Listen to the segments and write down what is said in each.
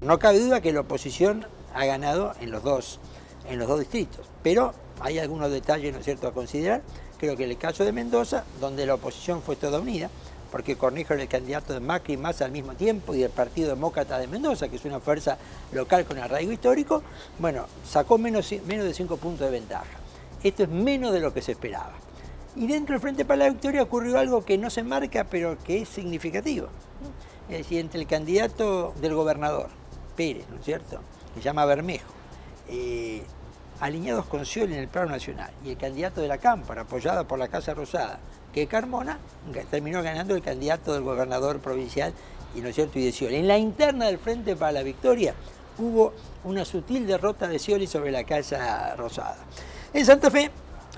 No cabe duda que la oposición ha ganado en los dos distritos, pero hay algunos detalles, ¿no es cierto?, a considerar. Creo que en el caso de Mendoza, donde la oposición fue toda unida, porque Cornejo era el candidato de Macri y Massa al mismo tiempo, y del Partido Demócrata de Mendoza, que es una fuerza local con arraigo histórico, bueno, sacó menos de 5 puntos de ventaja. Esto es menos de lo que se esperaba. Y dentro del Frente para la Victoria ocurrió algo que no se marca, pero que es significativo. Es decir, entre el candidato del gobernador, Pérez, ¿no es cierto?, que se llama Bermejo, alineados con Scioli en el plano nacional, y el candidato de la Cámpora, apoyado por la Casa Rosada, que es Carmona, terminó ganando el candidato del gobernador provincial, y ¿no es cierto?, y de Scioli. En la interna del Frente para la Victoria hubo una sutil derrota de Scioli sobre la Casa Rosada. En Santa Fe,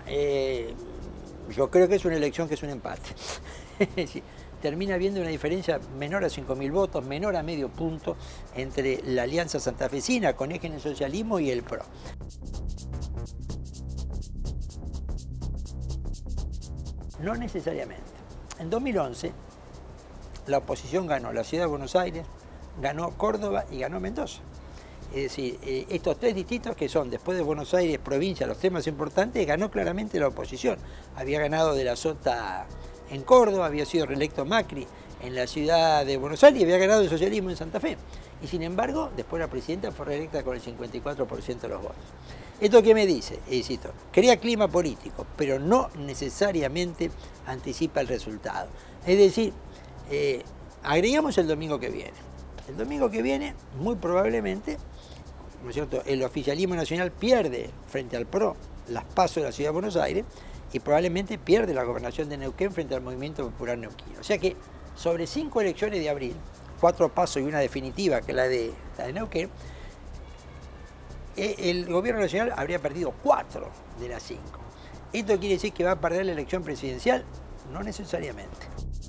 yo creo que es una elección que es un empate. Termina habiendo una diferencia menor a 5.000 votos, menor a medio punto entre la Alianza Santafesina con eje en el socialismo y el PRO. No necesariamente. En 2011, la oposición ganó la Ciudad de Buenos Aires, ganó Córdoba y ganó Mendoza. Es decir, estos tres distritos que son, después de Buenos Aires, provincia, los temas importantes, ganó claramente la oposición. Había ganado de la Sota en Córdoba, había sido reelecto Macri en la Ciudad de Buenos Aires y había ganado el socialismo en Santa Fe. Y sin embargo, después la presidenta fue reelecta con el 54% de los votos. ¿Esto qué me dice? Éxito. Crea clima político, pero no necesariamente anticipa el resultado. Es decir, agregamos el domingo que viene. El domingo que viene, muy probablemente, ¿no es cierto?, el oficialismo nacional pierde frente al PRO las PASO de la Ciudad de Buenos Aires y probablemente pierde la gobernación de Neuquén frente al Movimiento Popular Neuquino. O sea que sobre 5 elecciones de abril, 4 PASO y una definitiva, que es la de Neuquén, el gobierno nacional habría perdido 4 de las 5. ¿Esto quiere decir que va a perder la elección presidencial? No necesariamente.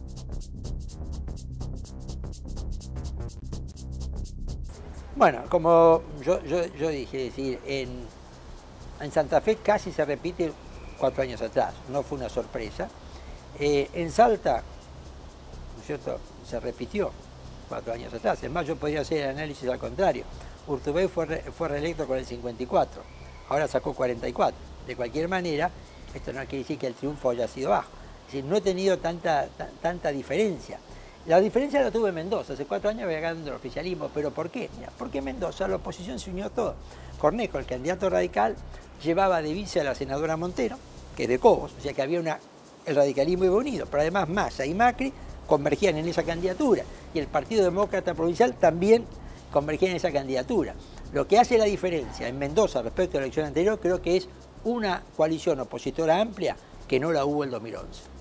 Bueno, como yo dije, es decir, en Santa Fe casi se repite 4 años atrás, no fue una sorpresa. En Salta, ¿no es cierto?, se repitió 4 años atrás. Es más, yo podría hacer el análisis al contrario. Urtubey fue reelecto con el 54, ahora sacó 44. De cualquier manera, esto no quiere decir que el triunfo haya sido bajo. Es decir, no he tenido tanta diferencia. La diferencia la tuve en Mendoza. Hace 4 años había ganado el oficialismo. ¿Pero por qué? Mira, porque en Mendoza la oposición se unió todo. Cornejo, el candidato radical, llevaba de vice a la senadora Montero, que es de Cobos, o sea que había el radicalismo iba unido. Pero además Massa y Macri convergían en esa candidatura. Y el Partido Demócrata Provincial también convergía en esa candidatura. Lo que hace la diferencia en Mendoza respecto a la elección anterior creo que es una coalición opositora amplia que no la hubo en 2011.